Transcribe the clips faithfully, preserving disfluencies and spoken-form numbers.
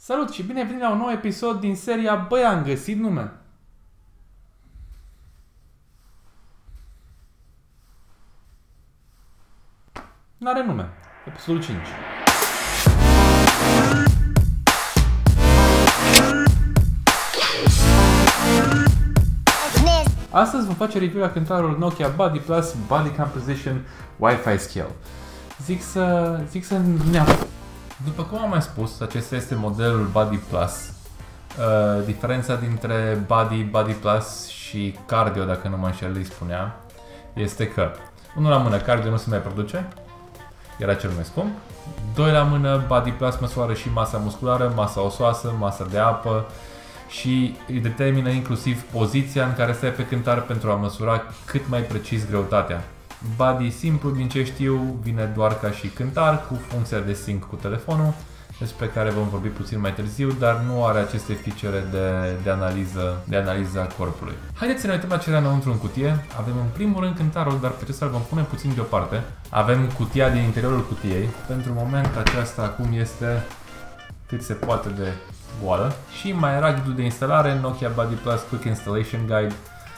Salut și bine venit la un nou episod din seria Băi, am găsit nume. N-are nume. Episodul cinci. Astăzi vom face review la cântarul Nokia Buddy Plus Body Composition Wi-Fi Scale. Zic să... zic să ne După cum am mai spus, acesta este modelul Buddy Plus. Uh, diferența dintre Buddy, Buddy Plus și Cardio, dacă nu mă înșel, îi spunea, este că unul la mână, Cardio nu se mai produce, era cel mai scump. Doi la mână, Buddy Plus măsoară și masa musculară, masa osoasă, masa de apă și îi determină inclusiv poziția în care stai pe cântar pentru a măsura cât mai precis greutatea. Buddy simplu, din ce știu, vine doar ca și cântar, cu funcția de sync cu telefonul, despre care vom vorbi puțin mai târziu, dar nu are aceste feature de, de, analiză, de analiză a corpului. Haideți să ne uităm la ce era înăuntru în cutie. Avem în primul rând cântarul, dar pe acesta îl vom pune puțin deoparte. Avem cutia din interiorul cutiei. Pentru moment aceasta acum este cât se poate de goală. Și mai era ghidul de instalare, Nokia Buddy Plus Quick Installation Guide,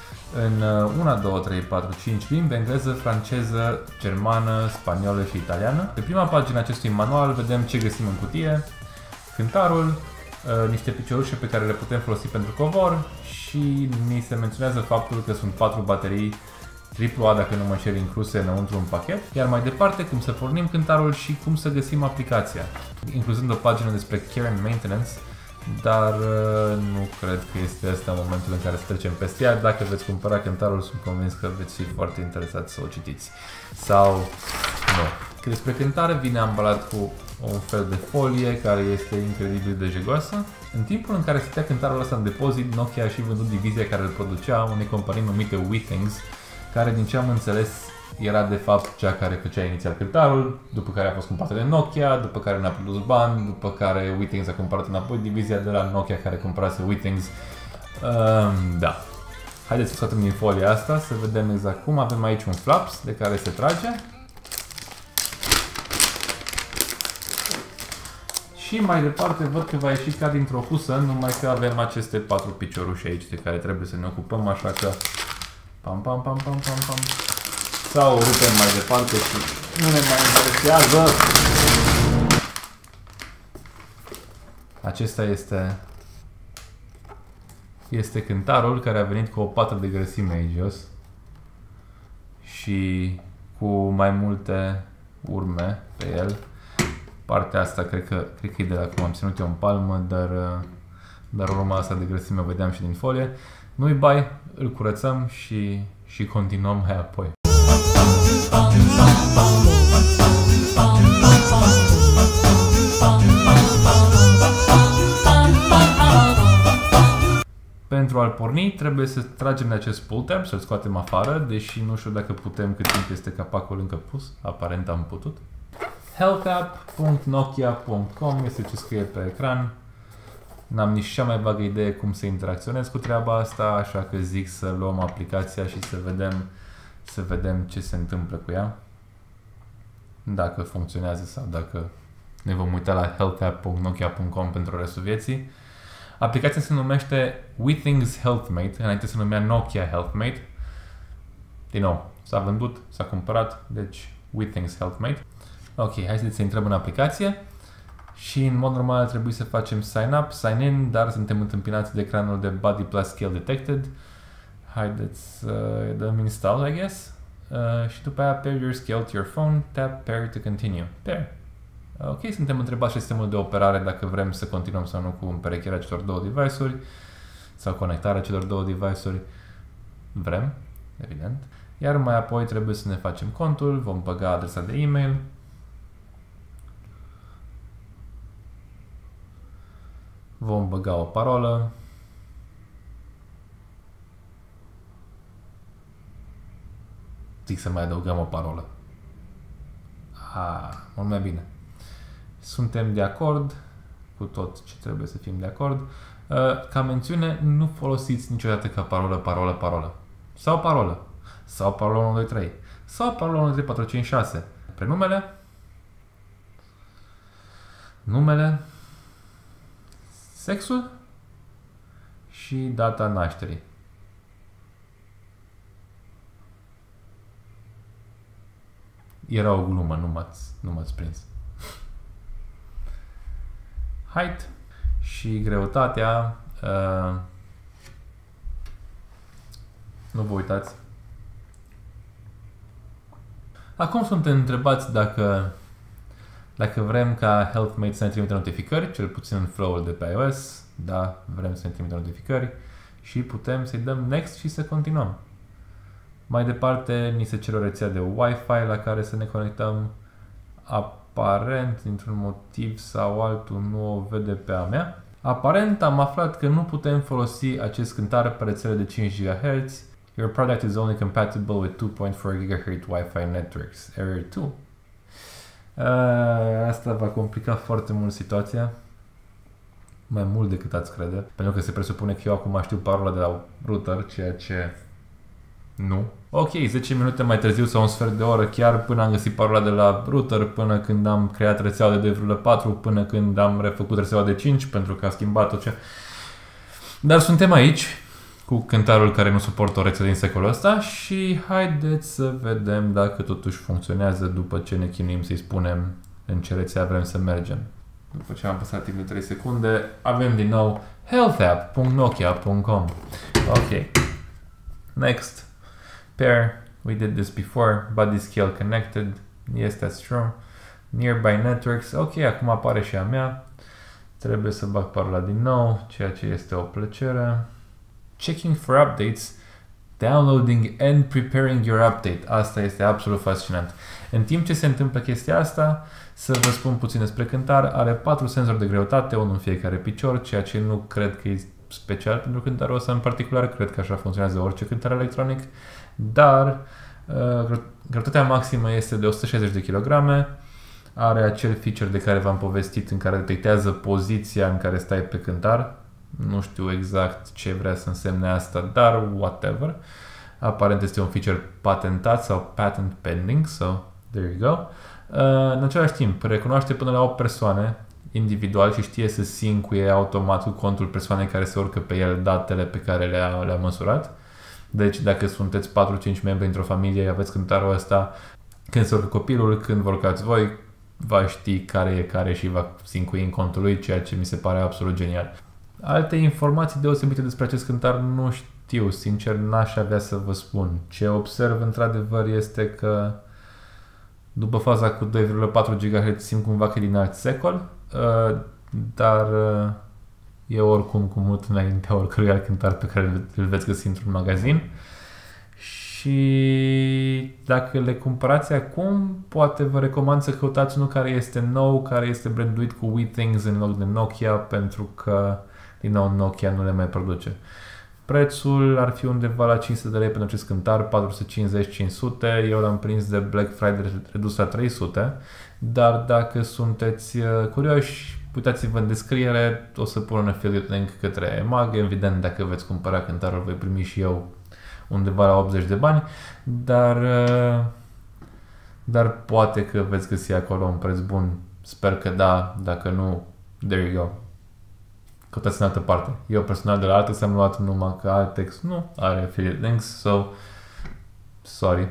în unu, doi, trei, patru, cinci limbi, engleză, franceză, germană, spaniolă și italiană. Pe prima pagină acestui manual vedem ce găsim în cutie, cântarul, niște piciorușe pe care le putem folosi pentru covor și ni se menționează faptul că sunt patru baterii triplu A, dacă nu mă înșel, incluse înăuntru un pachet, iar mai departe cum să pornim cântarul și cum să găsim aplicația, incluzând o pagină despre care and maintenance, dar nu cred că este ăsta momentul în care să trecem peste ea. Dacă veți cumpăra cântarul, sunt convins că veți fi foarte interesați să o citiți. Sau nu. Că despre cântare vine ambalat cu un fel de folie care este incredibil de jegoasă. În timpul în care stătea cântarul ăsta în depozit, Nokia a și vândut divizia care îl producea unei companii numite WeThings, care, din ce am înțeles, era de fapt cea care făcea inițial cântarul, după care a fost cumpărată de Nokia, după care n-a produs bani, după care WeThings a cumpărat înapoi divizia de la Nokia care cumpărase WeThings. Um, da. Haideți să scoatem din folia asta să vedem exact cum. Avem aici un flaps de care se trage. Și mai departe văd că va ieși ca dintr-o husă, numai că avem aceste patru picioruși aici de care trebuie să ne ocupăm, așa că pam pam pam pam pam pam. Sau o rupem mai departe și nu ne mai interesează. Acesta este este cântarul care a venit cu o pată de grăsime aici jos și cu mai multe urme pe el. Partea asta cred că, cred că e de la cum am ținut eu în palmă, dar, dar urma asta de grăsime o vedeam și din folie. Nu-i bai, îl curățăm și, și continuăm mai apoi. Pentru a-l porni trebuie să tragem de acest pull tab, să-l scoatem afară, deși nu știu dacă putem cât timp este capacul încă pus, aparent am putut. heltapp punct nokia punct com este ce scrie pe ecran. N-am nici cea mai vagă idee cum să interacționez cu treaba asta, așa că zic să luăm aplicația și să vedem să vedem ce se întâmplă cu ea, dacă funcționează sau dacă ne vom uita la heltapp punct nokia punct com pentru restul vieții. Aplicația se numește WeThings HealthMate, înainte se numea Nokia HealthMate. Din nou, s-a vândut, s-a cumpărat, deci WeThings HealthMate. Ok, hai să intrăm în aplicație și în mod normal trebuie să facem sign up, sign in, dar suntem întâmpinați de ecranul de Buddy Plus Scale Detected. Haideți să dăm install, I guess. Uh, și după aia pair your scale to your phone, tap pair to continue. Pair. Ok, suntem întrebați sistemul de operare dacă vrem să continuăm sau nu cu împerecherea celor două device-uri sau conectarea celor două device-uri. Vrem, evident. Iar mai apoi trebuie să ne facem contul, vom băga adresa de e-mail. Vom băga o parolă. Zic să mai adăugăm o parolă. Ah, mult mai bine. Suntem de acord cu tot ce trebuie să fim de acord. Ca mențiune, nu folosiți niciodată ca parolă, parolă, parolă. Sau parolă. Sau parolă unu, doi, trei. Sau parolă unu, doi, trei, patru, cinci, șase. Prenumele. Numele. sexul și data nașterii. Era o glumă, nu m-ați, nu m-ați prins. Height și greutatea. Uh, nu vă uitați. Acum suntem întrebați dacă dacă vrem ca HealthMate să ne trimită notificări, cel puțin în flow-ul de pe iOS. Da, vrem să ne trimită notificări și putem să-i dăm Next și să continuăm. Mai departe, ni se cere o rețea de Wi-Fi la care să ne conectăm. Aparent, dintr-un motiv sau altul, nu o vede pe a mea. Aparent, am aflat că nu putem folosi acest cântar pe rețele de cinci gigahertz. Your product is only compatible with two point four gigahertz Wi-Fi networks. Error two. Uh, asta va complica foarte mult situația. Mai mult decât ați crede. Pentru că se presupune că eu acum știu parola de la router, ceea ce nu. Ok, zece minute mai târziu sau un sfert de oră chiar până am găsit parola de la router, până când am creat rețeaua de doi virgulă patru, până când am refăcut rețeaua de cinci pentru că a schimbat tot ce... Dar suntem aici cu cântarul care nu suportă o rețea din secolul ăsta și haideți să vedem dacă totuși funcționează după ce ne chinuim să-i spunem în ce rețea vrem să mergem. După ce am apăsat timp de trei secunde, avem din nou healthapp punct nokia punct com. Ok. Next. Pair. We did this before. Body scale connected. Yes, that's true. Nearby networks. Ok, acum apare și a mea. Trebuie să bag parola din nou, ceea ce este o plăcere. Checking for updates. Downloading and preparing your update. Asta este absolut fascinant. În timp ce se întâmplă chestia asta, să vă spun puțin despre cântar, are patru senzori de greutate, unul în fiecare picior, ceea ce nu cred că e special pentru cântarul ăsta în particular, cred că așa funcționează orice cântar electronic, dar uh, greutatea maximă este de o sută șaizeci de kilograme, are acel feature de care v-am povestit în care detectează poziția în care stai pe cântar, nu știu exact ce vrea să însemne asta, dar whatever. Aparent este un feature patentat sau patent pending, so there you go. Uh, în același timp, recunoaște până la opt persoane individual și știe să syncuie automat cu contul persoanei care se urcă pe el datele pe care le-a, le-a măsurat. Deci dacă sunteți patru cinci membri într-o familie, aveți cântarul ăsta, când se urcă copilul, când vă urcați voi, va ști care e care și va syncui în contul lui, ceea ce mi se pare absolut genial. Alte informații deosebite despre acest cântar nu știu, sincer n-aș avea să vă spun. Ce observ într-adevăr este că după faza cu doi virgulă patru gigahertz simt cumva că e din alt secol, dar e oricum cu mult înaintea oricărui alt cântar pe care îl veți găsi într-un magazin. Și dacă le cumpărați acum, poate vă recomand să căutați unul care este nou, care este branduit cu WeThings în loc de Nokia, pentru că, din nou, Nokia nu le mai produce. Prețul ar fi undeva la cinci sute de lei pentru acest cântar, patru sute cincizeci cinci sute, eu l-am prins de Black Friday redus la trei sute, dar dacă sunteți curioși, uitați-vă în descriere, o să pun un affiliate link către E M A G, evident dacă veți cumpăra cântarul voi primi și eu undeva la optzeci de bani, dar, dar poate că veți găsi acolo un preț bun, sper că da, dacă nu, there you go. Căutați în altă parte. Eu personal de la Altex am luat numai că Altex nu are affiliate links, so sorry.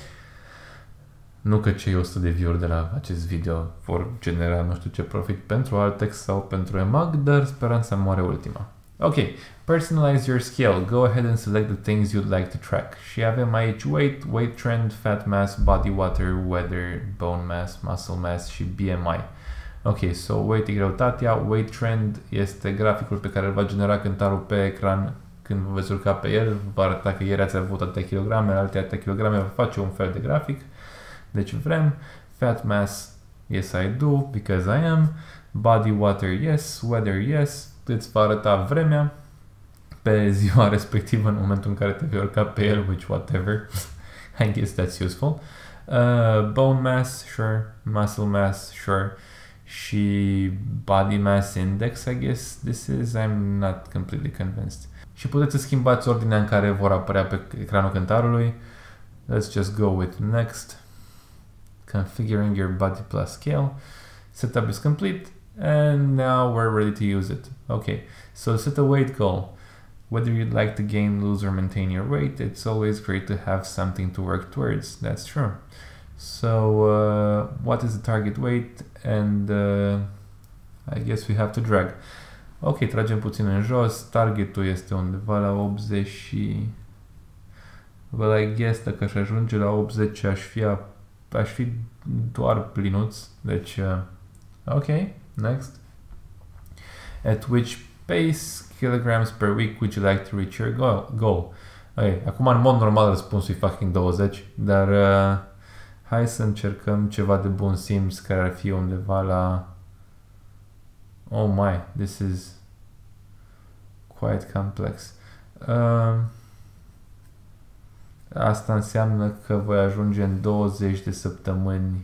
Nu că cei o sută de view-uri de la acest video vor genera nu știu ce profit pentru Altex sau pentru E M A G, dar speranța moare ultima. Ok, personalize your scale. Go ahead and select the things you'd like to track. Și avem aici weight, weight trend, fat mass, body water, weather, bone mass, muscle mass și B M I. Ok, so weight e greutatea, weight trend este graficul pe care îl va genera cântarul pe ecran când vă veți urca pe el, va arăta că ieri ați avut atâtea kilograme, alte atâtea kilograme, va face un fel de grafic. Deci vrem fat mass, yes I do, because I am, body water, yes, weather, yes, îți va arăta vremea pe ziua respectivă în momentul în care te vei urca pe el, which whatever, I guess that's useful. Uh, bone mass, sure, muscle mass, sure, și body mass index, I guess this is, I'm not completely convinced. Și puteți să schimbați ordinea în care vor apărea pe ecranul cântarului. Let's just go with next. Configuring your body plus scale. Setup is complete. And now we're ready to use it. Okay, so set a weight goal. Whether you'd like to gain, lose, or maintain your weight, it's always great to have something to work towards. That's true. So uh, what is the target weight? And uh, I guess we have to drag. Ok, tragem puțin în jos. Targetul este undeva la optzeci și... Well, I guess dacă aș ajunge la optzeci aș fi, a... aș fi doar plinuț. Deci, uh... ok, next. At which pace, kilograms per week, would you like to reach your goal? goal? Ok, acum în mod normal răspunsul e fucking douăzeci, dar uh, hai să încercăm ceva de bun simț care ar fi undeva la... Oh my, this is quite complex. Uh, asta înseamnă că voi ajunge în douăzeci de săptămâni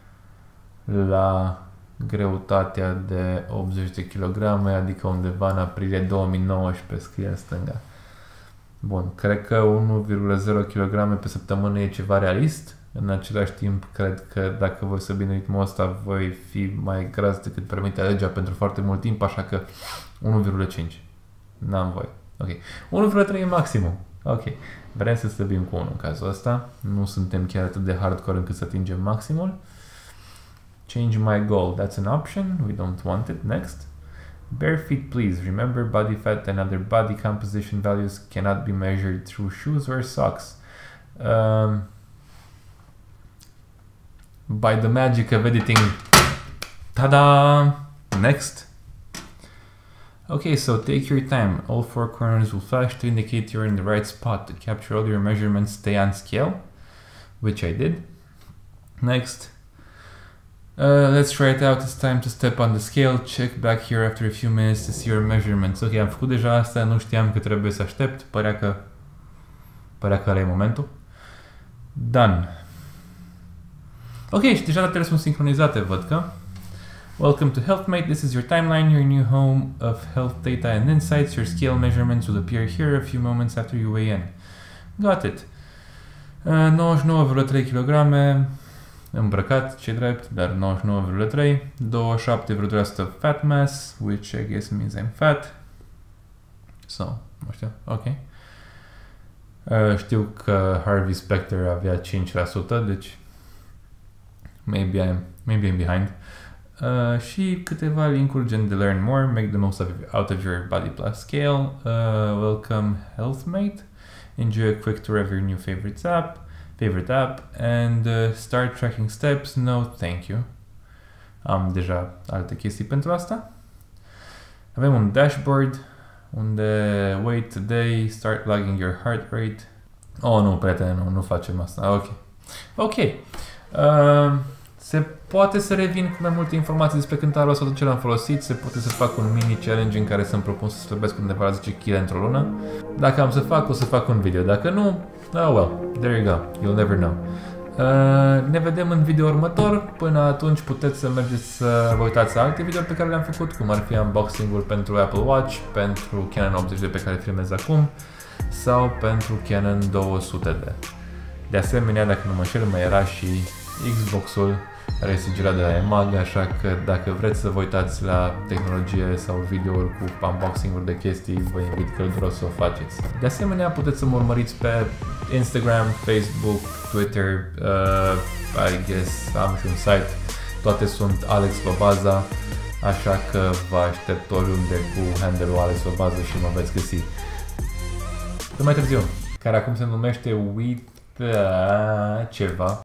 la greutatea de optzeci de kilograme, adică undeva în aprilie două mii nouăsprezece, scrie în stânga. Bun, cred că unu virgulă zero kilograme pe săptămână e ceva realist. În același timp, cred că dacă voi să bine ritmul ăsta, voi fi mai gras decât permite legea pentru foarte mult timp, așa că unu virgulă cinci. N-am voie. Ok. unu virgulă trei e maximum. Ok. Vrem să stăbim cu unu în cazul ăsta. Nu suntem chiar atât de hardcore încât să atingem maximul. Change my goal. That's an option. We don't want it. Next. Bare feet, please. Remember, body fat and other body composition values cannot be measured through shoes or socks. Um, by the magic of editing. Ta-da! Next. Okay, so take your time. All four corners will flash to indicate you're in the right spot. To capture all your measurements, stay on scale, which I did. Next. Uh, let's try it out. It's time to step on the scale. Check back here after a few minutes to see your measurements. Ok, am făcut deja asta, nu știam că trebuie să aștept. Părea că, părea că ăla e momentul. Done. Ok, și deja datele sunt sincronizate, văd că. Welcome to HealthMate. This is your timeline, your new home of health data and insights. Your scale measurements will appear here a few moments after you weigh in. Got it. Uh, nouăzeci și nouă virgulă trei kilograme. Îmbrăcat, ce drept, dar nouăzeci și nouă virgulă trei, douăzeci și șapte virgulă doi la sută fat mass, which I guess means I'm fat. So, nu știu, ok. Uh, știu că Harvey Specter avea cinci la sută, deci maybe I'm, maybe I'm behind. Uh, și câteva linkuri gen de learn more, make the most of, out of your body plus scale, uh, welcome HealthMate, enjoy a quick tour of your new favorites app, favorite app, and uh, start tracking steps. No, thank you. Am deja alte chestii pentru asta. Avem un dashboard unde wait today, start logging your heart rate. Oh, nu, prietene, nu, nu facem asta. Ok. Ok. Uh, se poate să revin cu mai multe informații despre cântarul ăsta, tot ce l-am folosit. Se poate să fac un mini challenge în care să-mi propun să slăbesc undeva la zece kilograme într-o lună. Dacă am să fac, o să fac un video. Dacă nu, oh well, there you go. You'll never know. Uh, ne vedem în video următor. Până atunci puteți să mergeți să vă uitați la alte video pe care le-am făcut, cum ar fi unboxing-ul pentru Apple Watch, pentru Canon optzeci D pe care filmez acum, sau pentru Canon două sute D. De asemenea, dacă nu mă înșel, mai era și Xbox-ul resigirat de la E M A G, așa că dacă vreți să vă uitați la tehnologie sau videouri cu unboxing-uri de chestii, vă invit călduros să o faceți. De asemenea, puteți să mă urmăriți pe Instagram, Facebook, Twitter, uh, I guess, am și un site, toate sunt Alex Lobaza, așa că vă aștept oriunde cu handle-ul Alex Lobaza și mă veți găsi. Până mai târziu, care acum se numește Uita ceva.